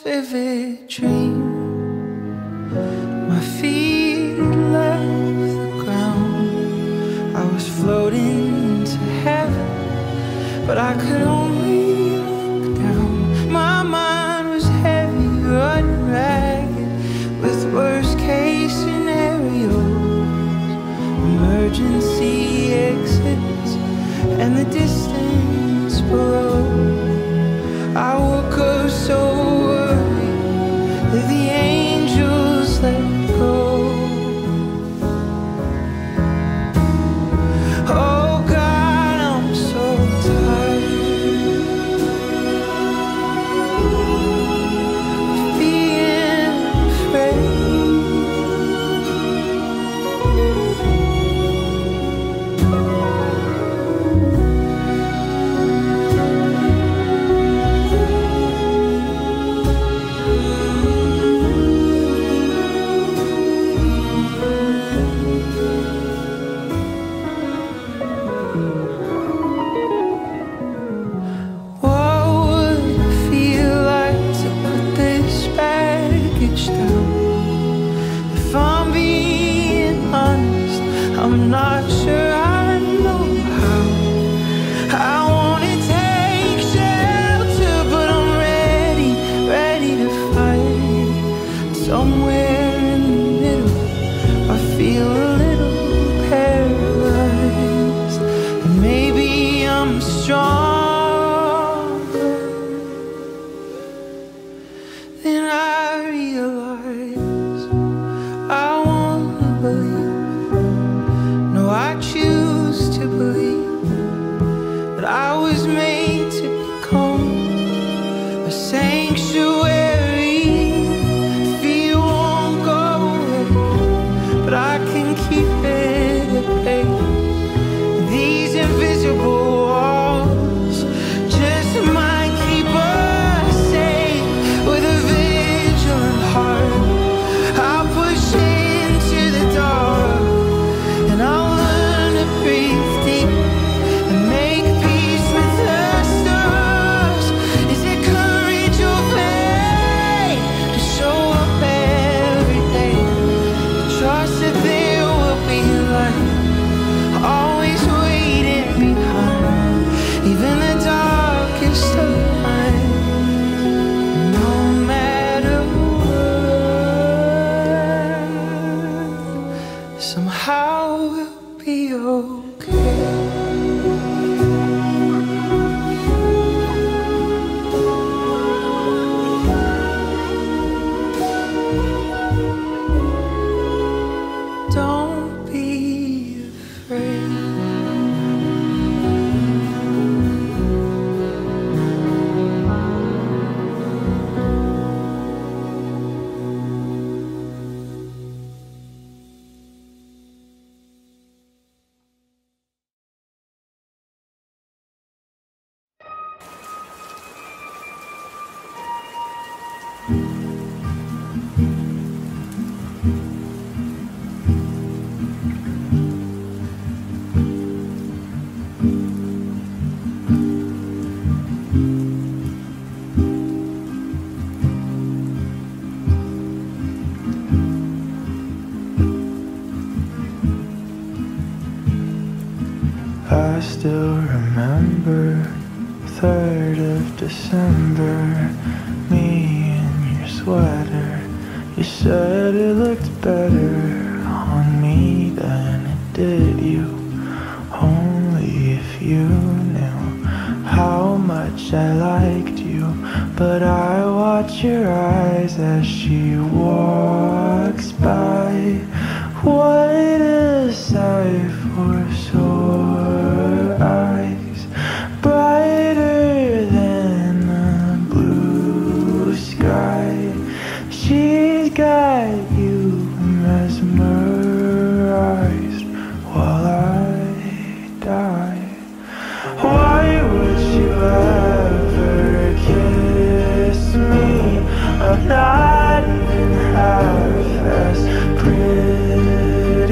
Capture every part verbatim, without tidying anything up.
vivid dream. My feet left the ground. I was floating into heaven, but I could only look down. My mind was heavy, running ragged, with worst case scenarios, emergency exits, and the distance below. I woke up so worried that the angels let go. Oh God, I'm so tired of being afraid. I'm not sure I know how. I wanna take shelter, but I'm ready, ready to fight. Somewhere in the middle, I feel a little paralyzed. And maybe I'm stronger than I realize. I wanna believe, I choose to believe that I was made to become a sanctuary. Fear won't go away, but I can keep it at bay. These invisible walls just might keep us safe. With a vigilant heart, I'll push into the dark, and I'll breathe deep and make peace with the stars. Is it courage or faith to show up every day? Trust that there will be light, always waiting behind, even the darkest of nights. No matter what, somehow we'll be okay. Don't be afraid. I still remember third of December, me in your sweater. You said it looked better on me than it did you. Only if you knew how much I liked you. But I watch your eyes as she walks by. What a sight for sore eyes, brighter than the blue sky. She's got you mesmerized while I die. Why would you ever kiss me? I'm not even half as pretty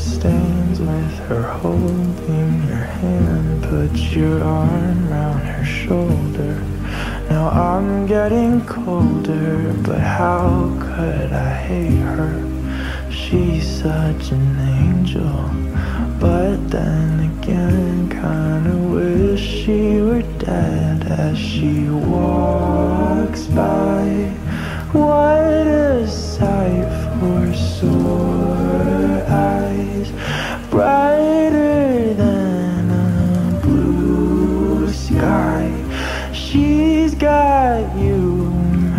stains with her holding your hand. Put your arm round her shoulder. Now I'm getting colder, but how could I hate her? She's such an angel, but then again, kinda wish she were dead as she walks by. What a sight for sore eyes, brighter than a blue sky. She's got you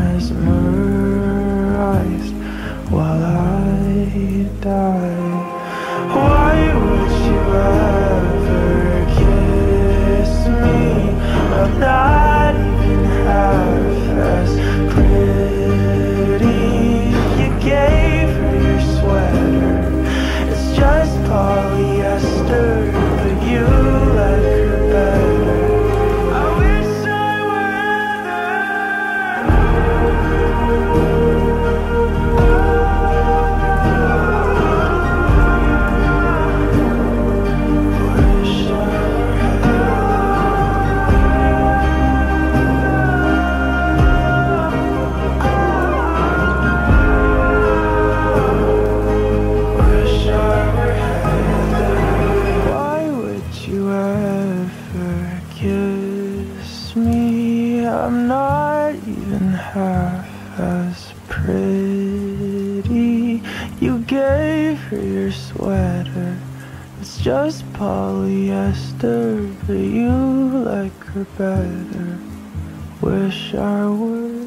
mesmerized while I die. Why would you ever kiss me? I'm not even half as pretty. You gave her your sweater, it's just polyester, but you like her better. I wish I were half as pretty. You gave her your sweater, it's just polyester, but you like her better. Wish I were